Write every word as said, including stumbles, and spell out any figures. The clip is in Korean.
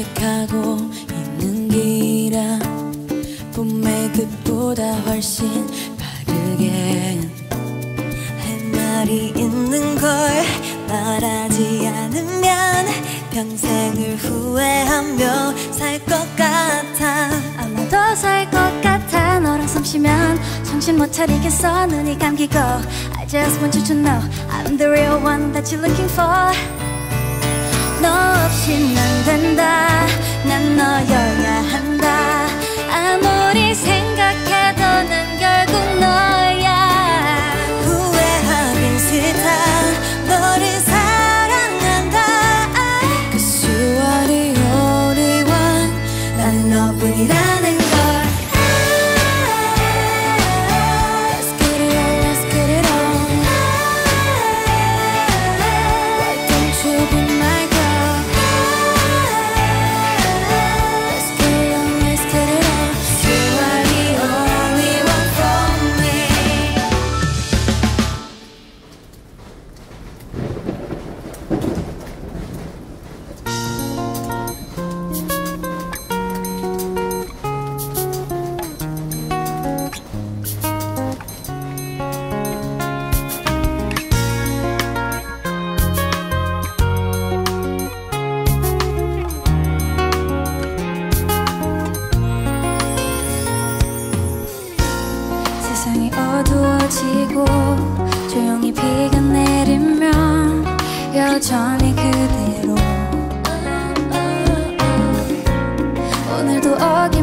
가고 있는 길아 봄의 끝보다 훨씬 빠르게 할 말이 있는 걸 말하지 않으면 평생을 후회하며 살 것 같아. 아마도 살 것 같아. 너랑 숨 쉬면 정신 못 차리겠어. 눈이 감기고 I just want you to know I'm the real one that you're looking for. 너 없인 안 된다. 난 너여야 한다. 아무리 생각해도 난 결국 너야. 후회하긴 싫다. 너를 사랑한다. Cause you are the only one. 난 너뿐이라는 걸. Let's get it on, let's get it on. Why don't you be my girl? Let's get it on, let's get it on. You are the only one for me. 세상이 어두워지고 조용히 비가 내리면 여전히 그대로 오늘도 어김없이